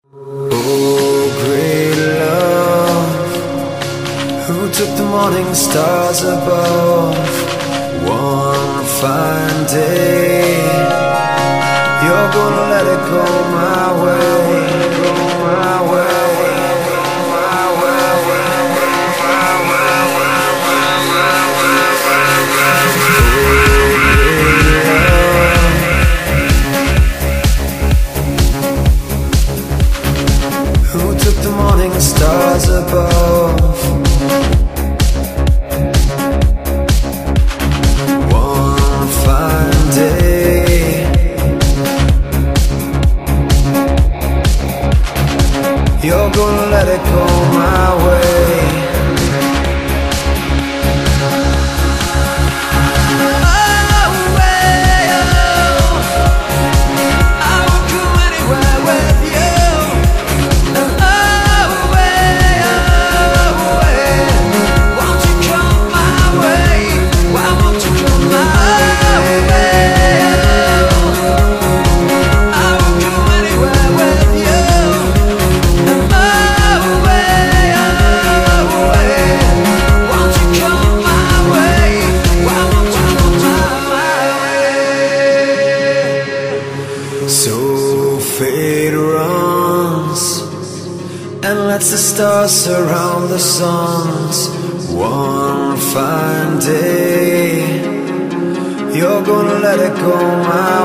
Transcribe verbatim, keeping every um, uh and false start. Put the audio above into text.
Oh, great love, who took the morning stars above? One fine day, you're gonna let it go my way, go my way, my way, my way, who took the morning stars above? One fine day, you're gonna let it go my way. So fate runs and lets the stars surround the suns. One fine day, you're gonna let it go my